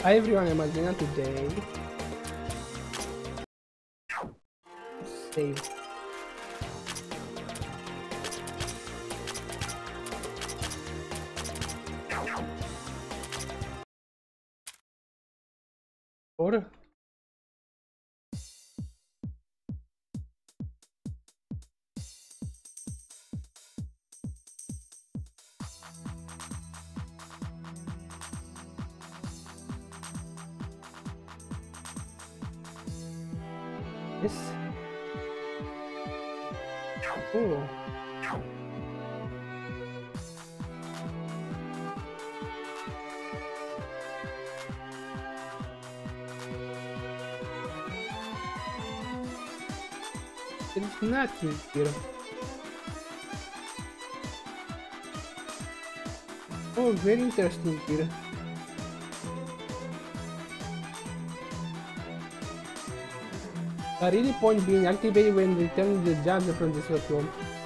Hi everyone, I'm Alvina today. Save. Or this. Oh. There's nothing here. Oh, very interesting here. The really point being activated when returning the jump from this vacuum.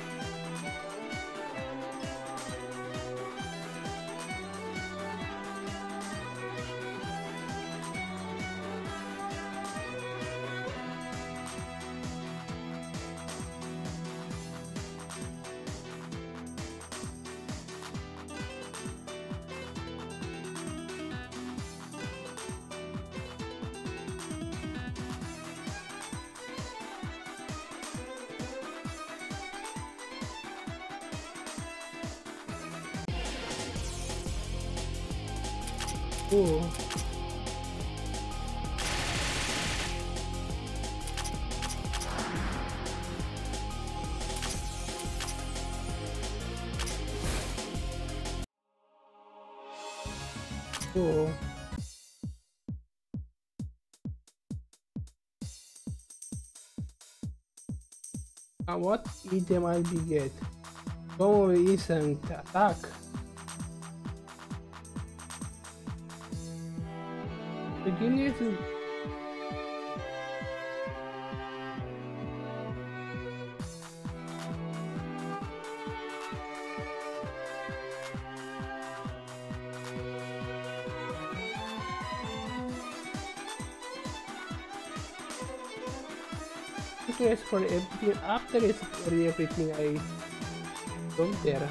Oh. Oh. What item I'll be get? Oh, instant attack. Beginning to request for everything after it's for everything I don't there.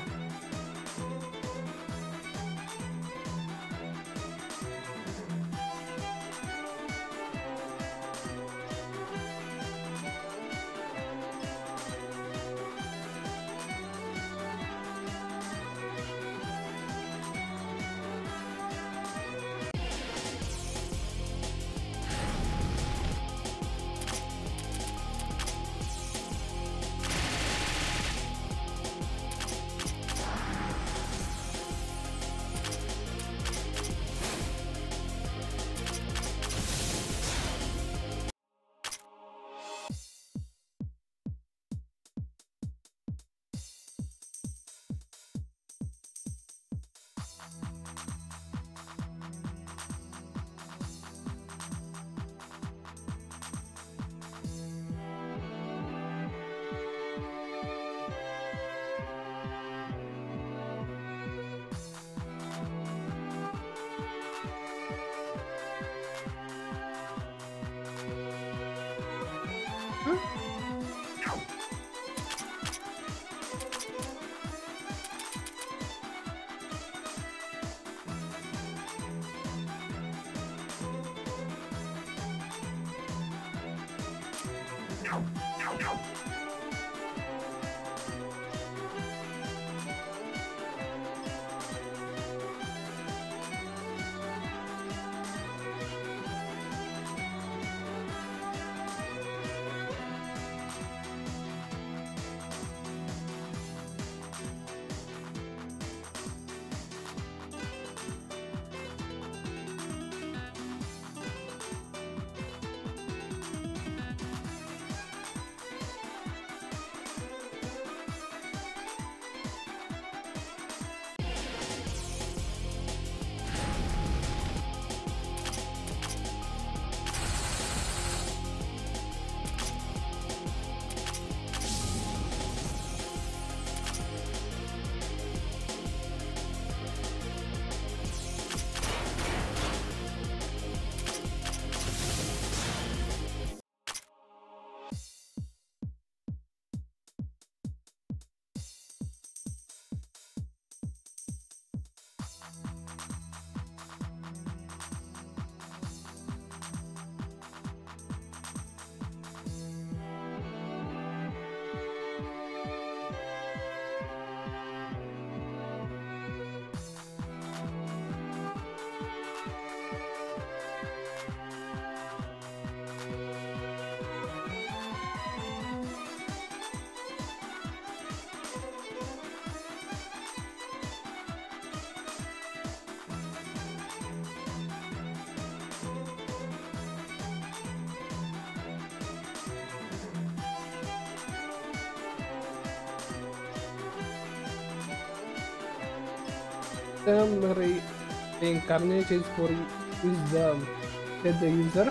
Some reincarnations for wisdom, said the user.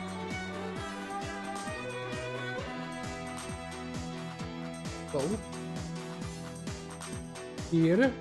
So, here.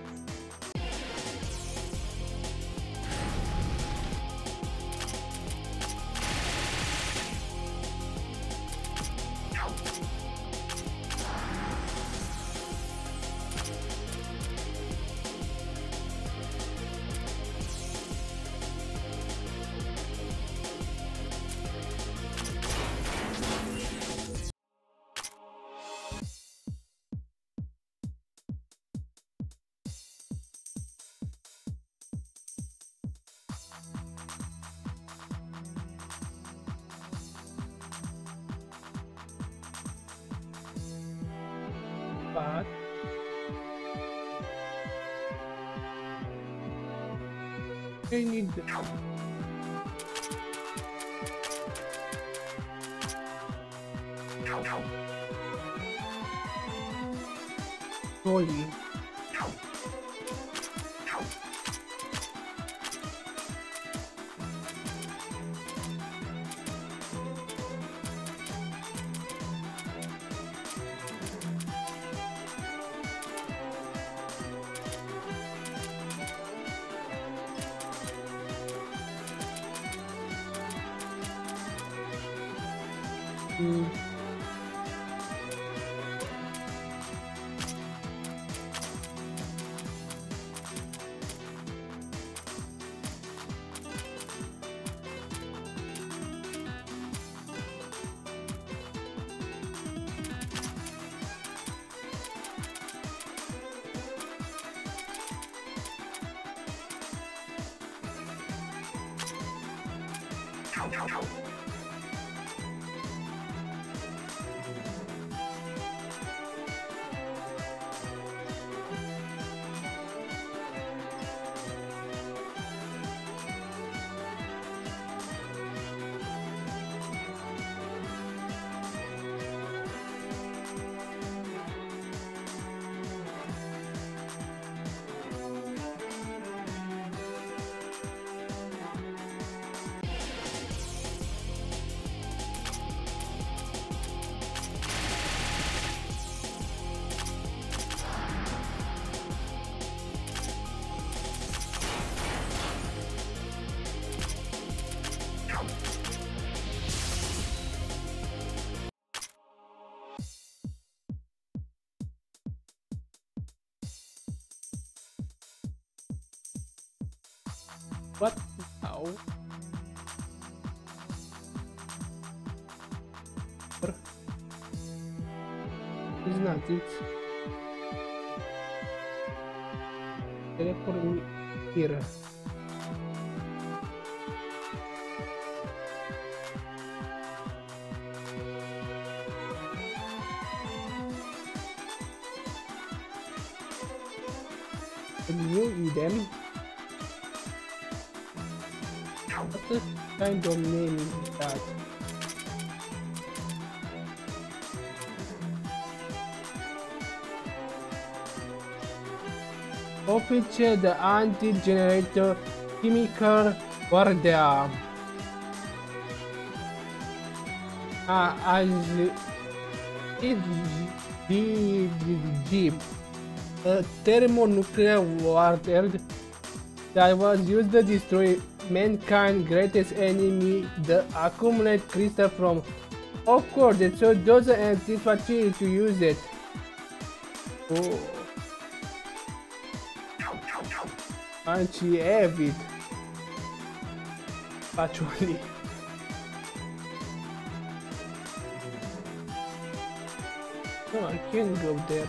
But I need Holy. What? How? It's not it. Teleport me here. Can you eat them? What kind of name is that? Officer the anti-generator chemical guardia. As it a thermonuclear warhead that was used to destroy mankind's greatest enemy, the accumulate crystal from. Of course, it so doesn't have this facility to use it. Oh. And she have it. Actually. No, I can't go there.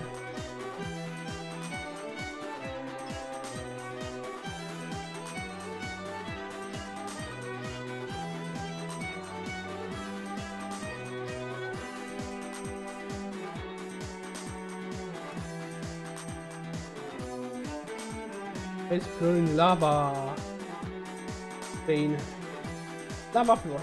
Exploring lava vein, lava floor.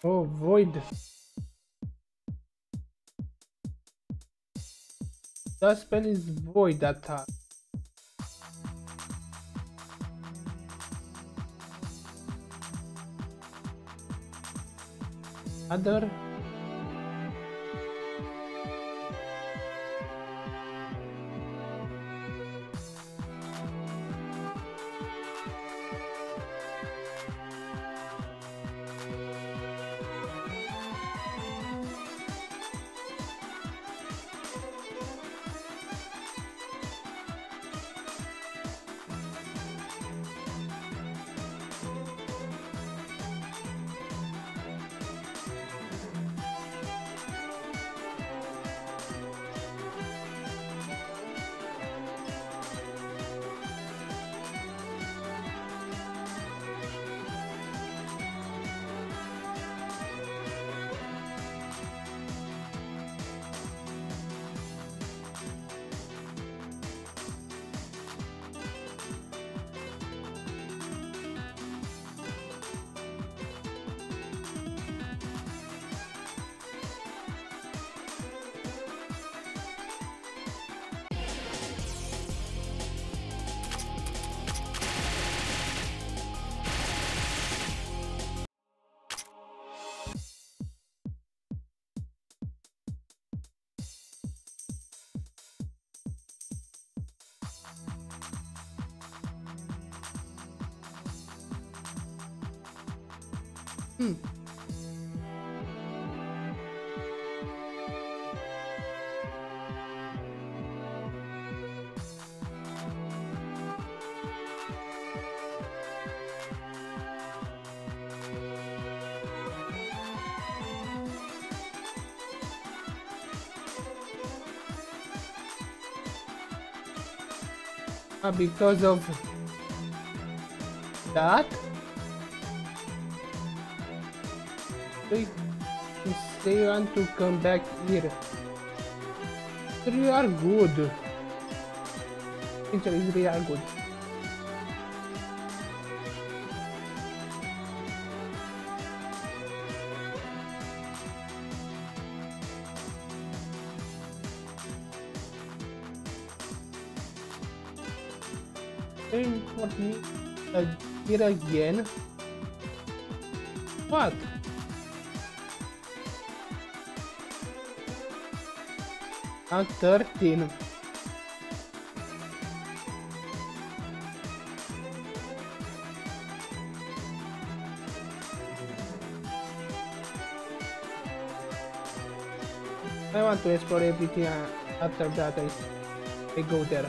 Oh, void. The spell is void attack. Other. Because of that, they want to come back here. They are good. Actually, they are good. For me here again. What? Now 13. I want to explore everything after that I go there.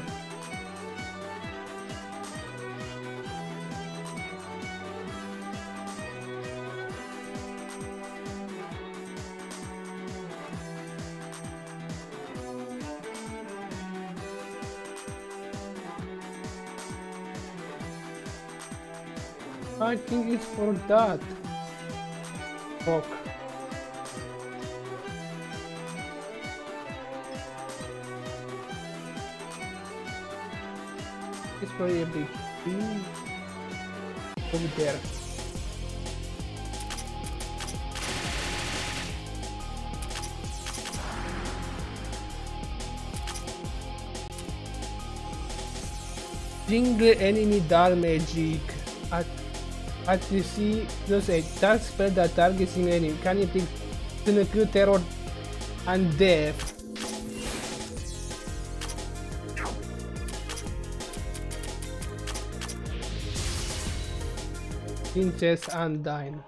I think it's for that. Fuck. It's probably a big thing over there. Jingle enemy damage. As you see, there's a dark spell that targets an enemy. Can you take Tsunuku, terror, and death? Princess Undyne.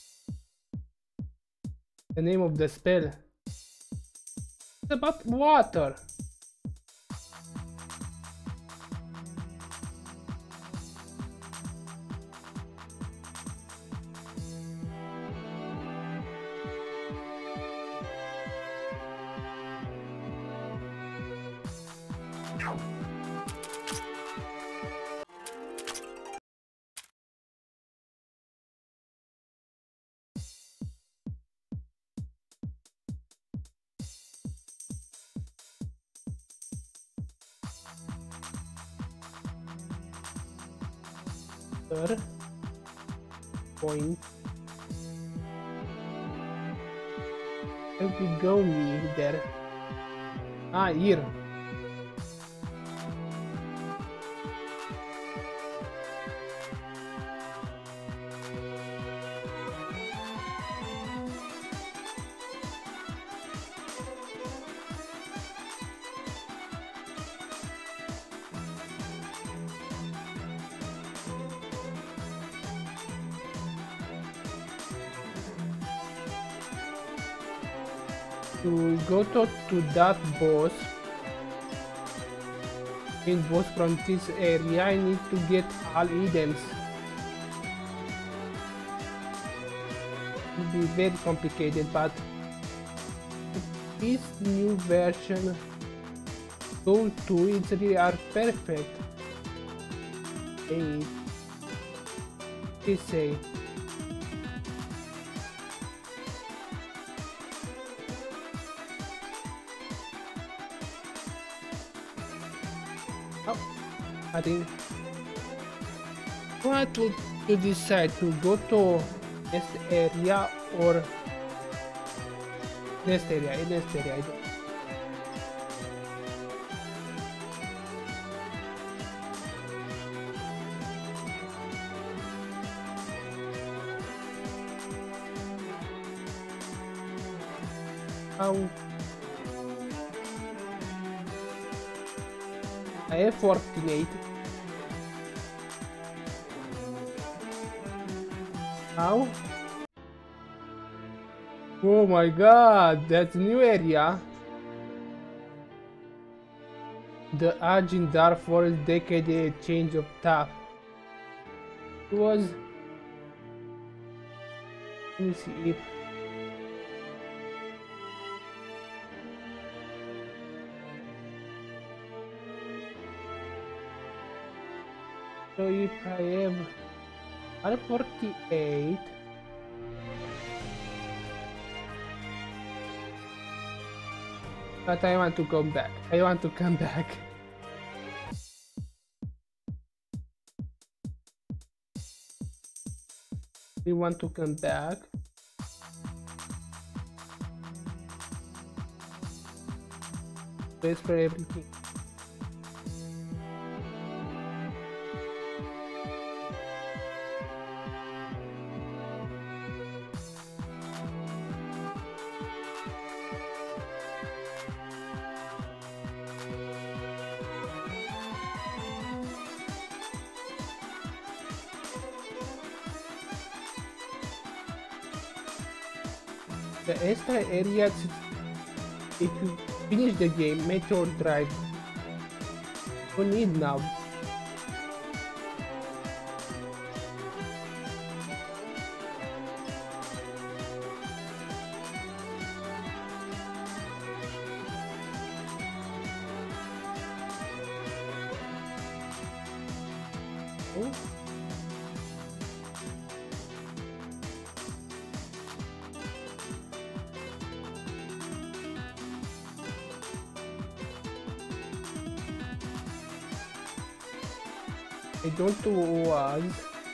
The name of the spell. It's about water. Point. Where we go me there? Ah, here. To go to that boss, main boss from this area, I need to get all items. It will be very complicated, but this new version Touhou 2 it's really are perfect. Hey, they say. Oh, I think what to decide to go to next area or next area. I don't. How I have 48. How? Oh my god, that's a new area. The Age in Dark Forest Decade change of path. It was. Let me see if. So if I have R48, but I want to come back. I want to come back. We want to come back. Place for everything. The extra areas, if you finish the game, Metro Drive, you need now. Oh. I don't was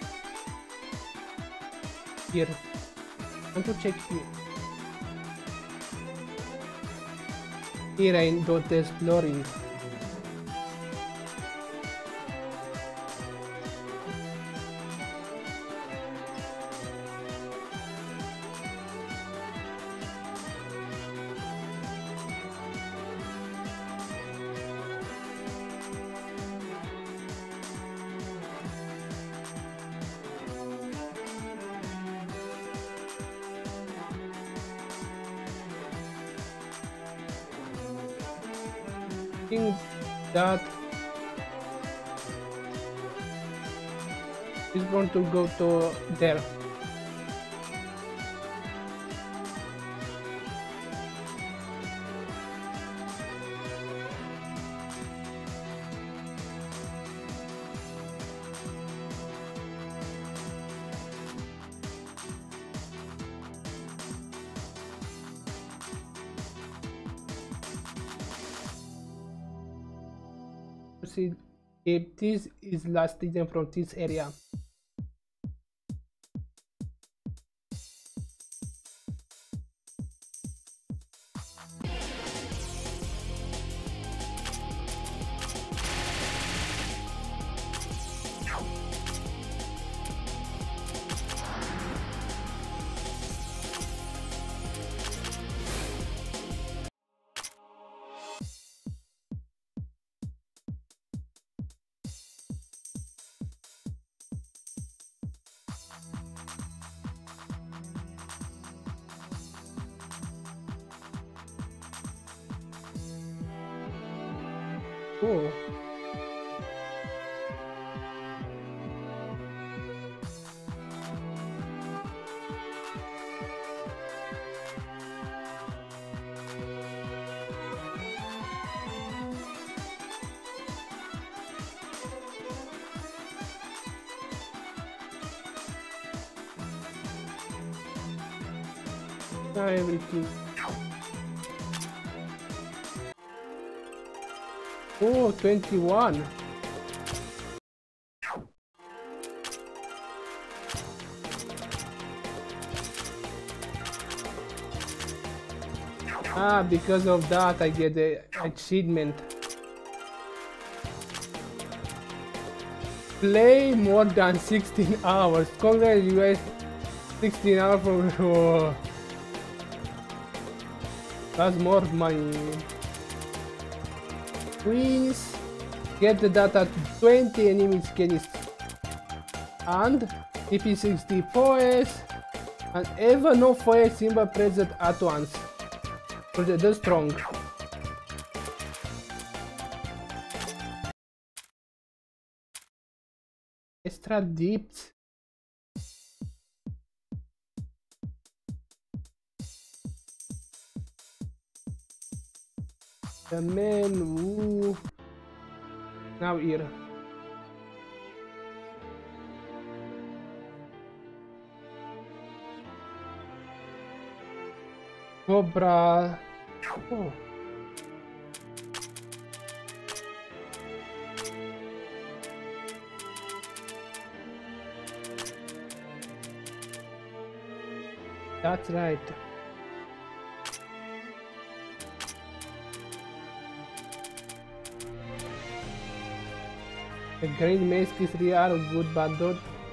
here. I want to check here. Here I don't exploring. Think that is going to go to there. See if this is last item from this area. Oh. Everything. Oh, 21. Ah, because of that I get the achievement. Play more than 16 hours. Congratulations, 16 hours for... Oh. That's more money. Please get the data to 20 enemy skins and TP60 4S and even no 4S symbol present at once for the strong. Extra dips. The man who now here. Cobra. Oh. That's right. The green mask is real good, but don't.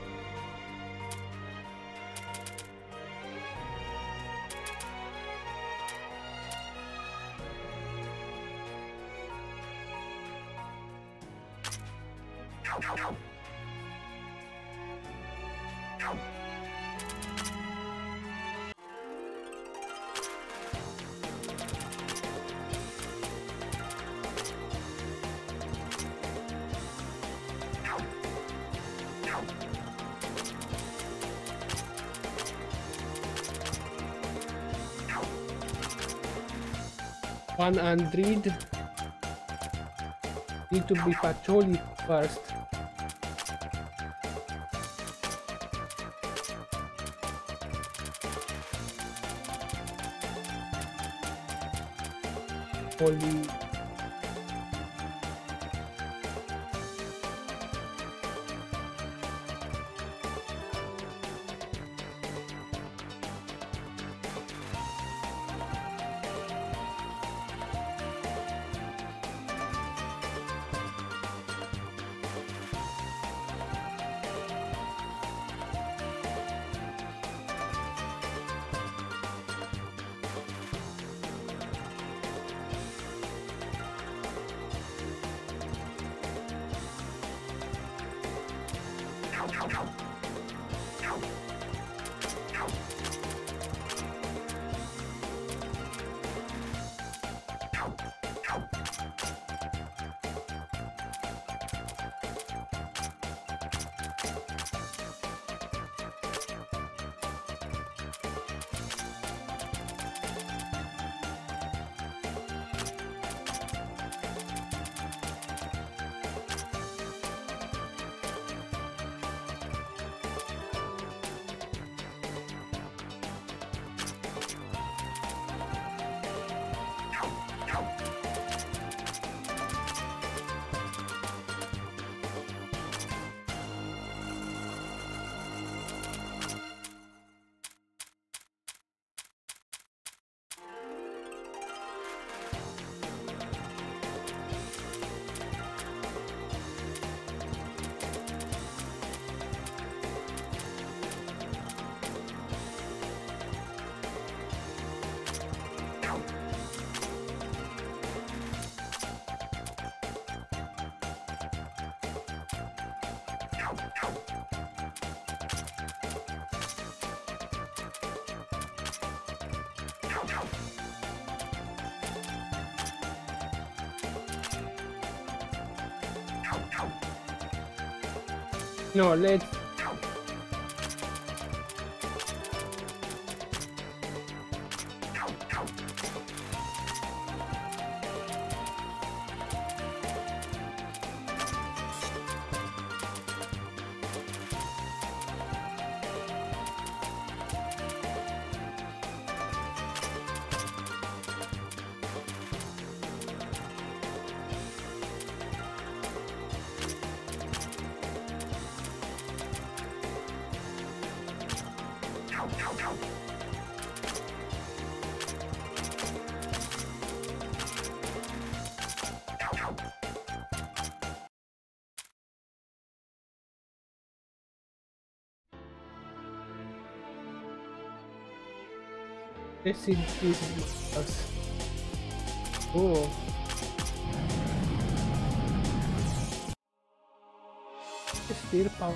One Android need to be patrolling first. Holy. No, let's... Let's see this box. Oh. Steel power.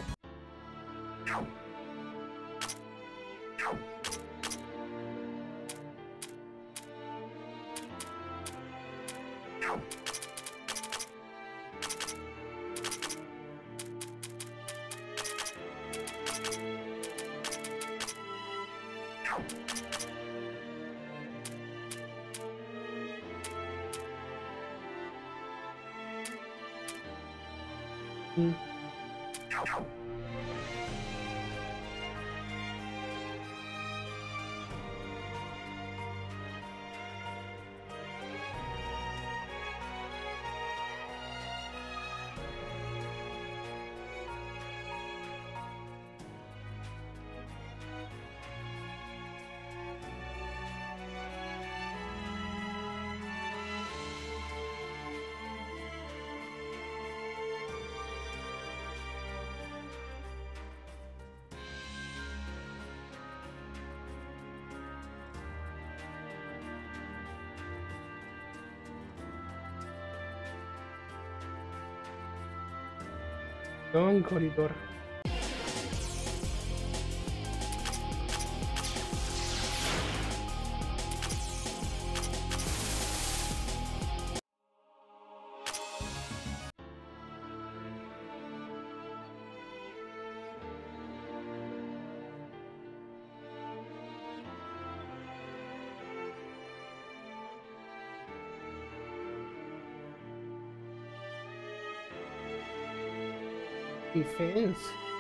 Long corridor. Defense.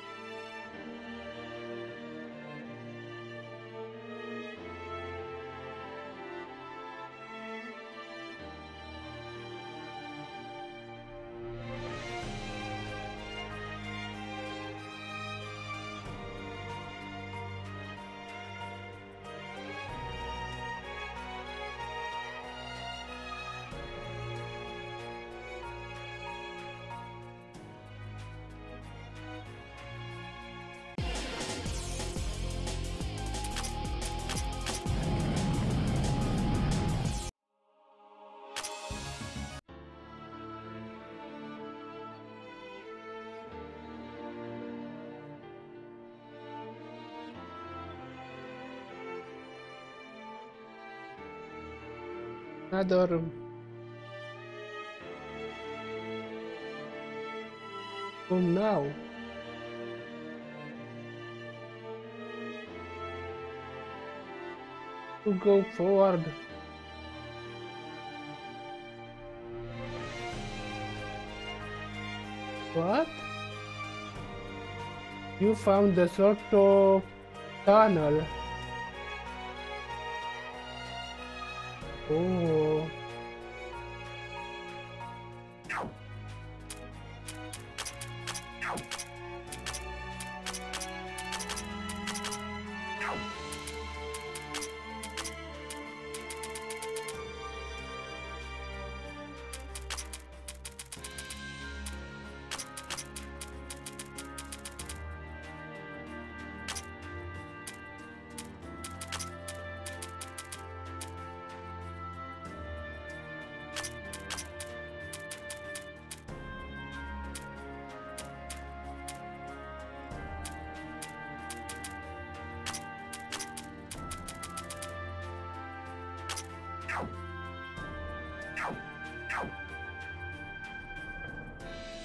Another oh no. To go forward. What? You found the sort of tunnel. Oh.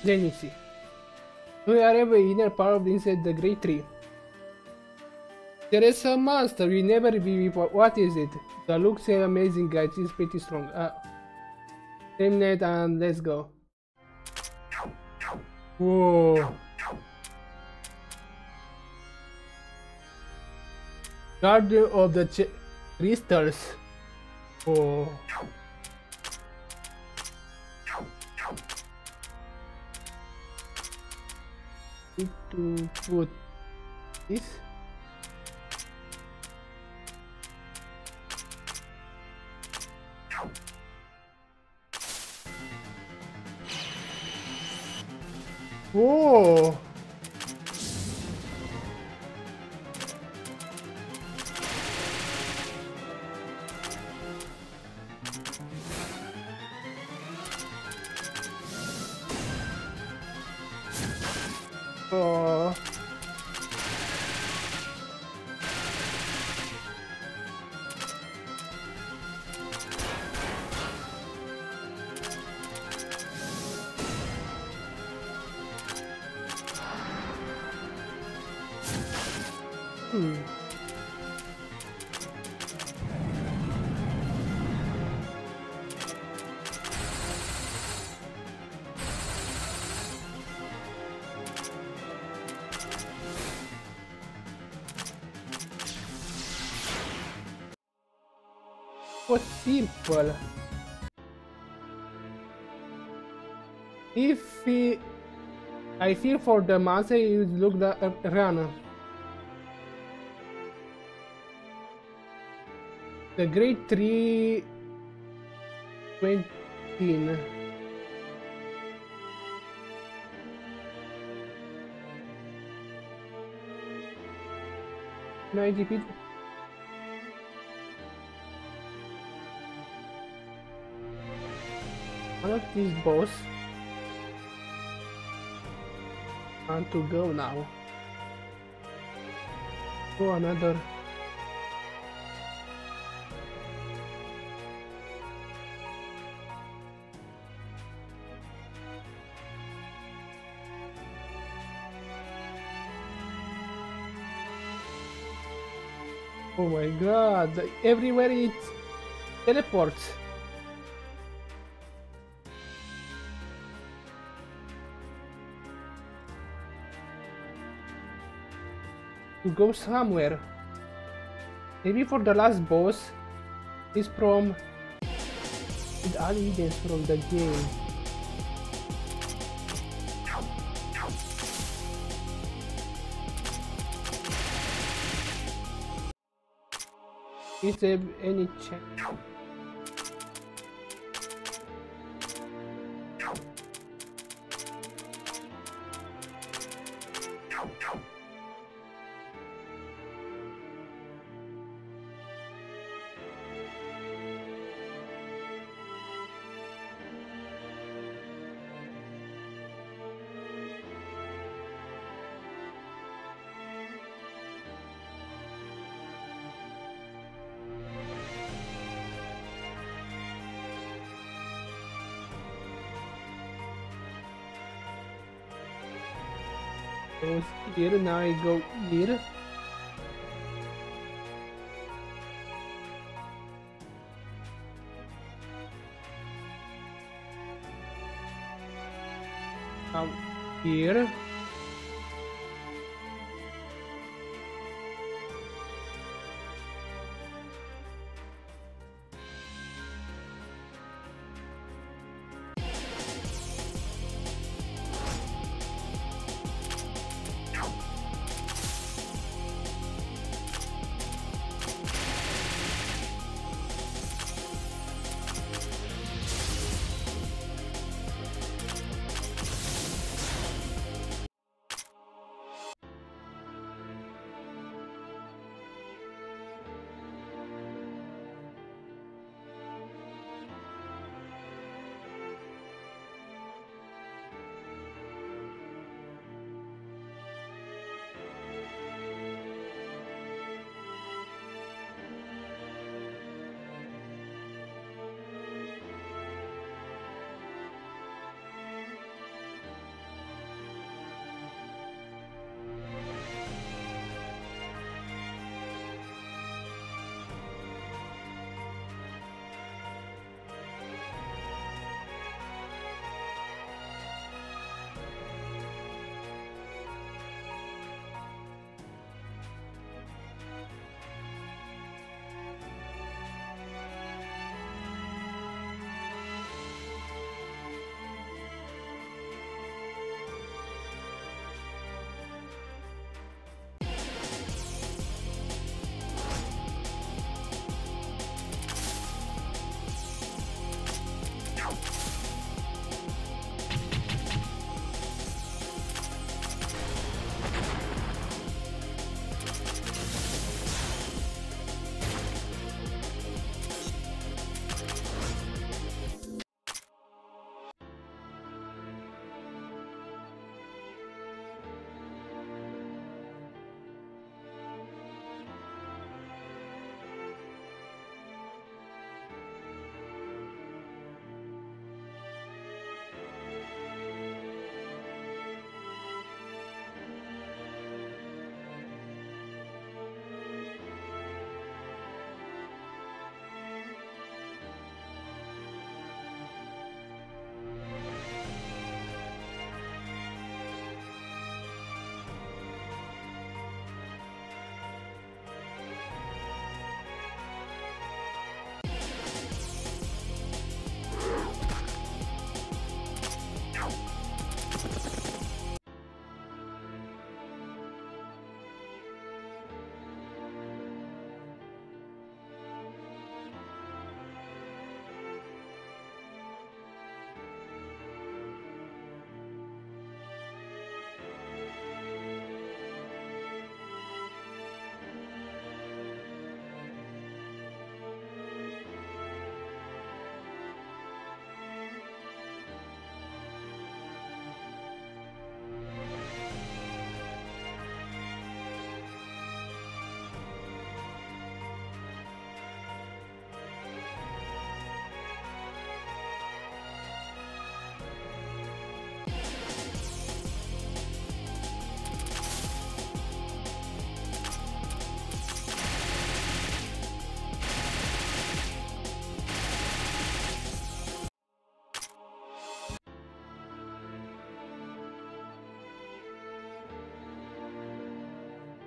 Let me see. We are in the inner part of inside the great tree. There is a monster we never be before. What is it? The looks are amazing, guys. It's pretty strong. Same net and let's go. Whoa. Guardian of the crystals. Oh. Need to put this. Whoa. Oh. So simple. I feel for the monster, you look the run. The great tree 20. 90 feet. One of these boss. Want to go now. Go another. Oh my god, everywhere it teleports. To go somewhere. Maybe for the last boss is from with all agents from the game. Is there any chance? Goes here, now I go here. Now here.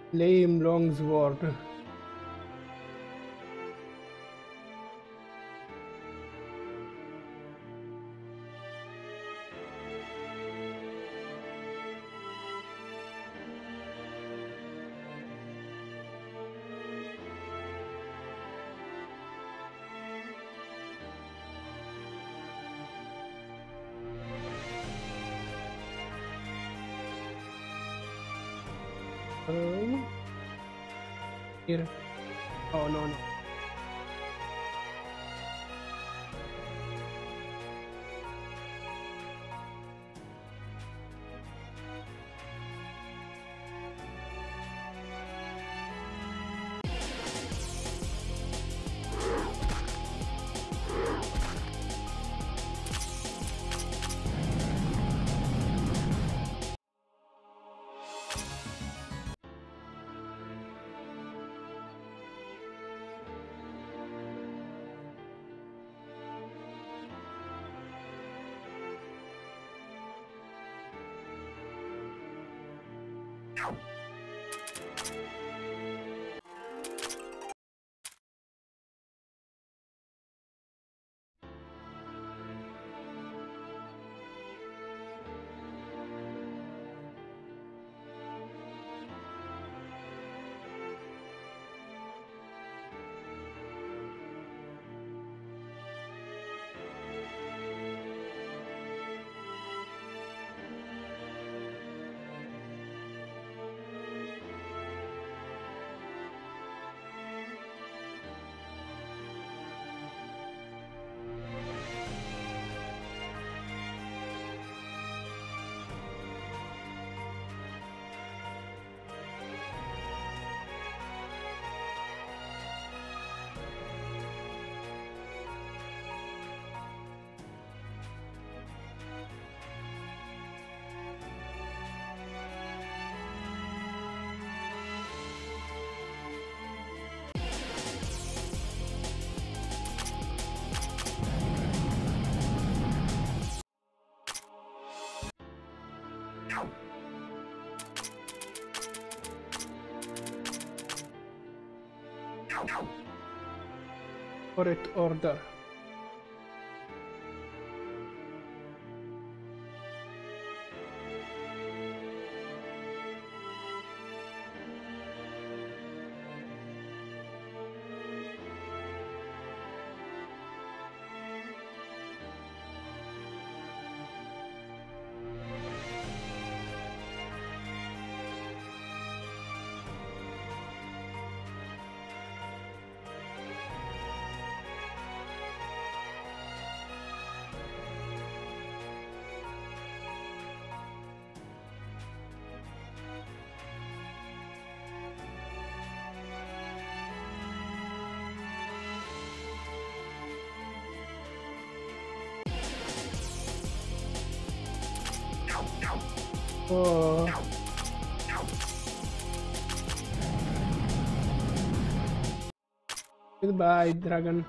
Lame longsword. Here. Oh no. Correct order. Oh. Goodbye, dragon.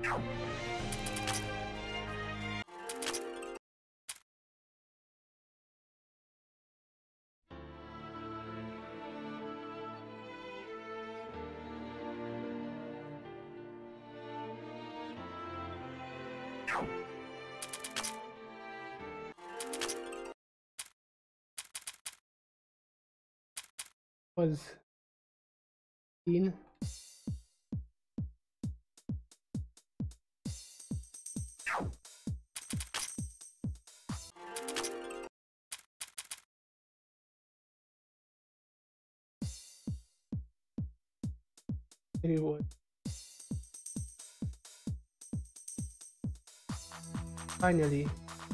Was in reward. Finally.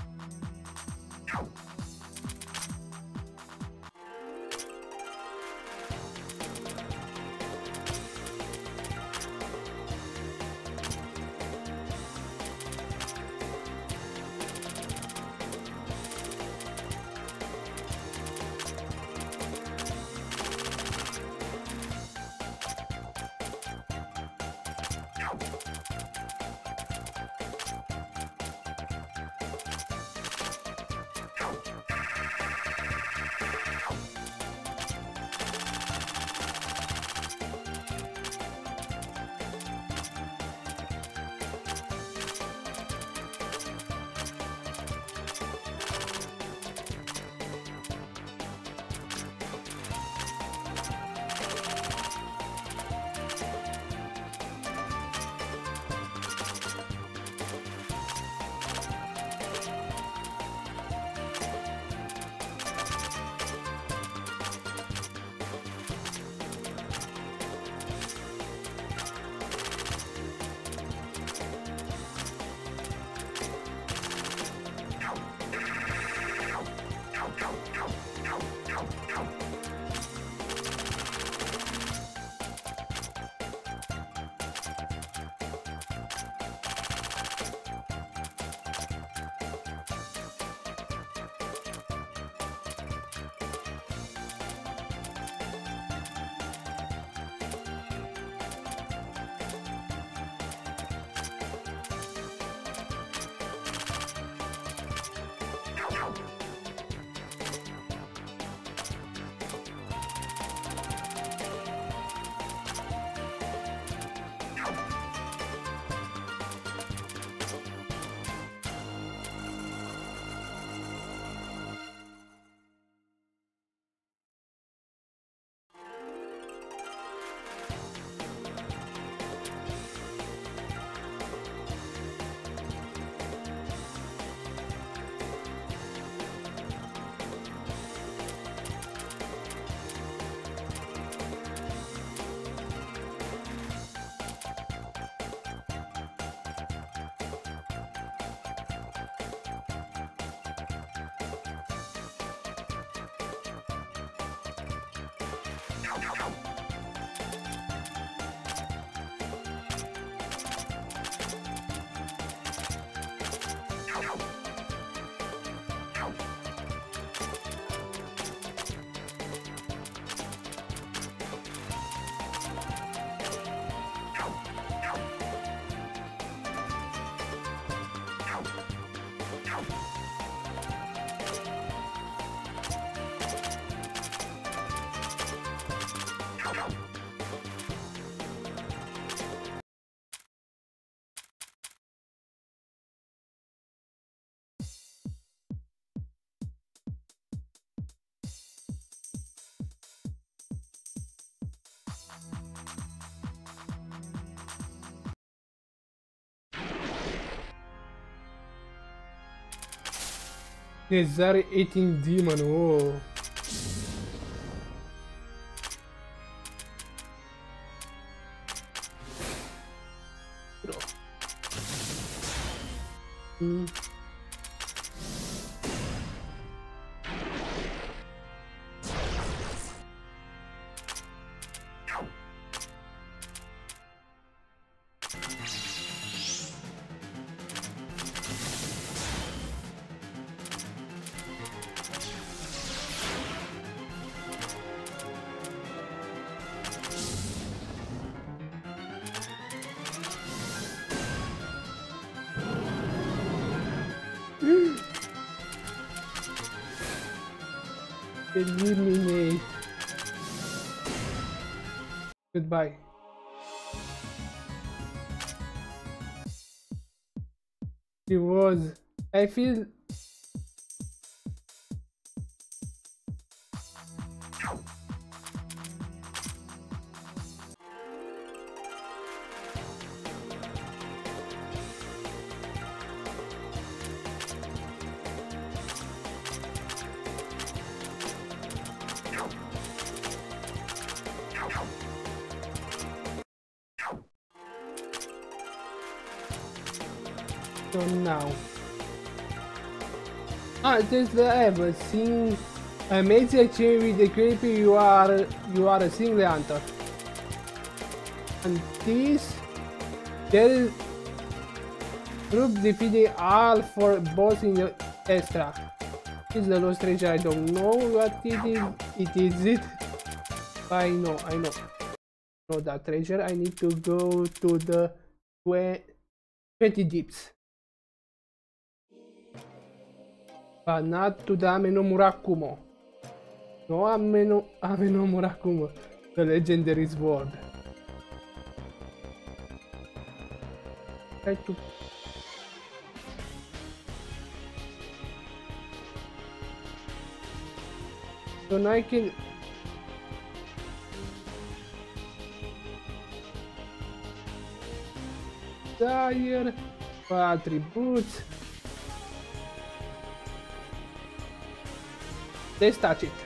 Desire eating demon. Oh. Eliminate. Goodbye. It was. I feel. So now, just I have seen amazing achievement with the creepy. You are a single hunter, and this there is group defeating all for boss in the extra. This is the lost treasure. I don't know what it is. It is it. I know. No, that treasure. I need to go to the 20 deeps. But not to the Ameno Murakumo. No Ameno Murakumo, the legendary sword. Try to. So now I can. Dire attributes. Let's touch it.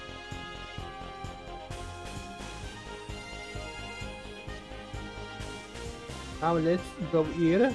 Now let's go here.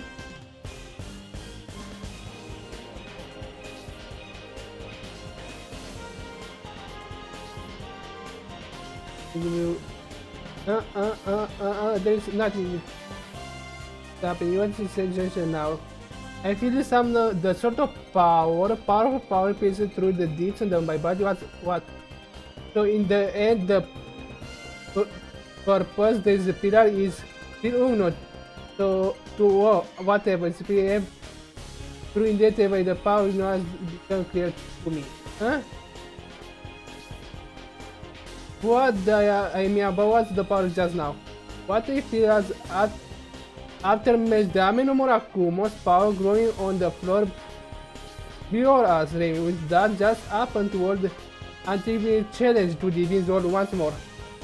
There's nothing happening. What's the suggestion now? I feel some the sort of power passes through the deeps and my body. What? So in the end, the purpose this pillar is still unknown. So to whatever if through that way the power now has become clear to me. Huh? What I mean about what's the power just now? What if it has after match the Ameno Murakumo's power growing on the floor below us, Reimu, with that just happened toward until we challenge to defeat Zord once more.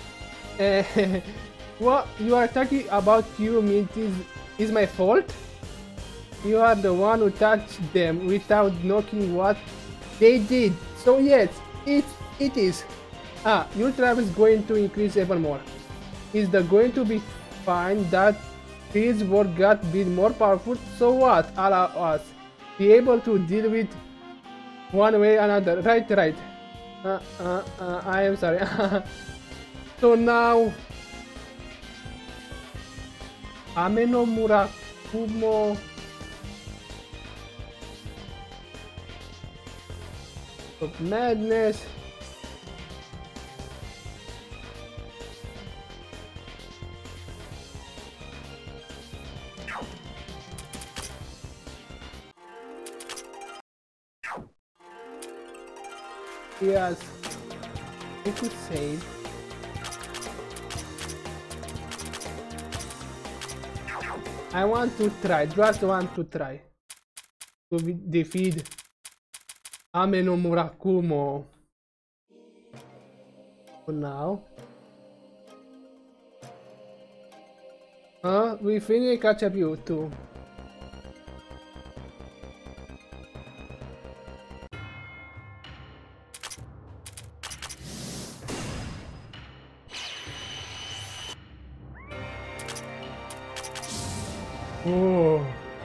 What you are talking about? You mean is my fault? You are the one who touched them without knowing what they did. So yes, it is. Your travel is going to increase even more. Is the going to be fine that this world got a bit more powerful? So what? Allow us be able to deal with one way or another. Right. I am sorry. So now Ameno Murakumo of madness. Yes, you could save. I want to try, just want to try to defeat Ameno Murakumo. For now. We finally catch up you too. Oh.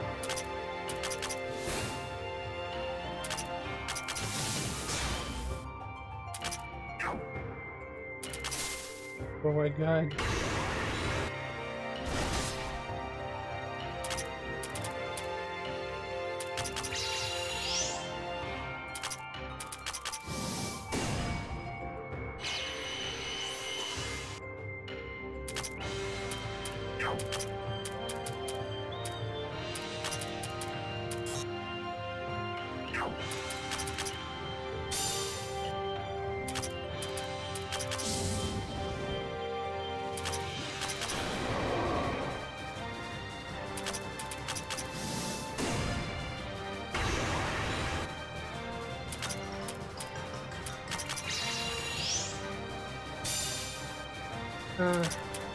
Oh my god. Uh,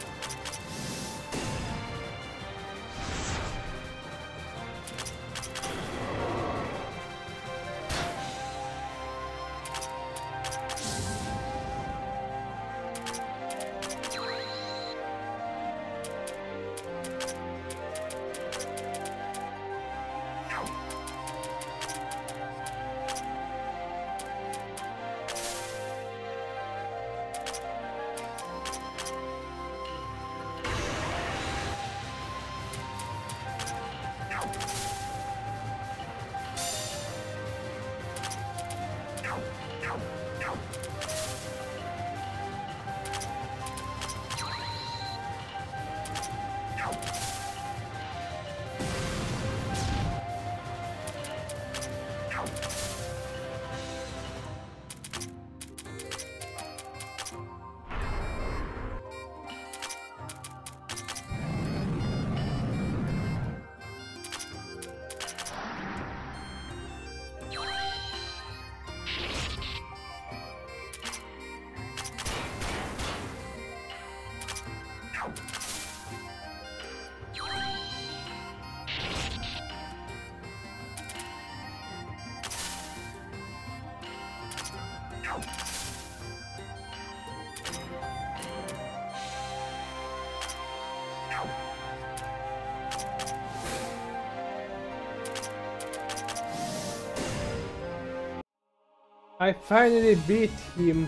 I finally beat him.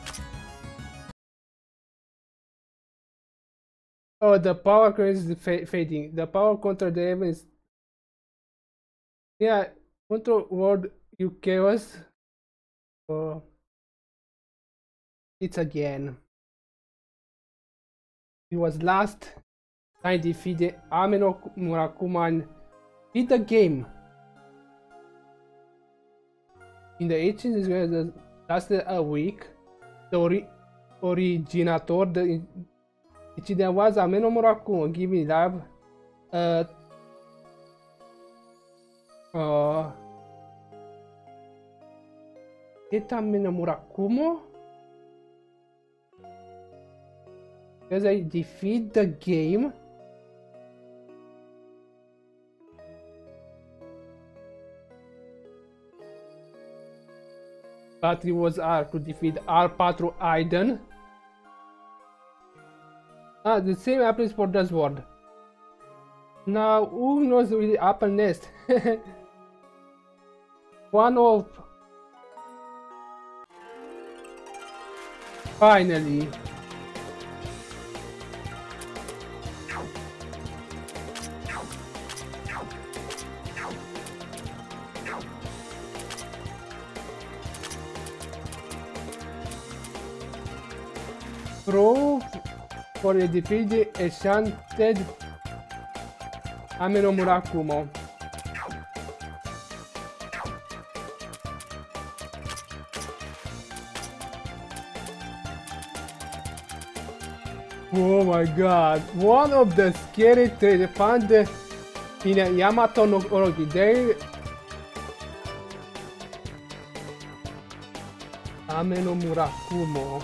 Oh, the power curve is fading. The power counter the events. Yeah, control world you chaos. Oh, it's again. He was last. I defeated Ameno Murakumo and beat the game. In the 18th that lasted a week, the originator, the incident was Ameno Murakumo giving lab Ameno Murakumo? Because I defeat the game. But it was hard to defeat our Patro Aiden. Ah, the same applies for the sword. Now, who knows what will happen next? One of... Finally. Pro for the defeated enchanted Ameno Murakumo. Oh my god, one of the scary traits found in Yamato no Orochi. They Ameno Murakumo.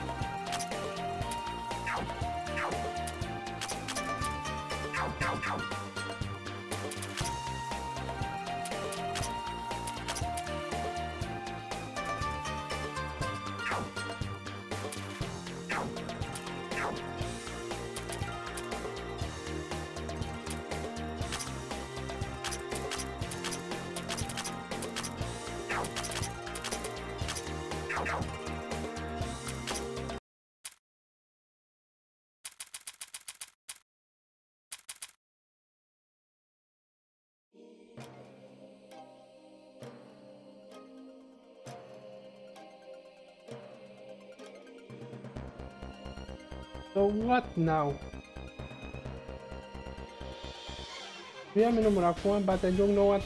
So what now? Yeah, I'm in Murakumo, but I don't know what.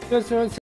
Just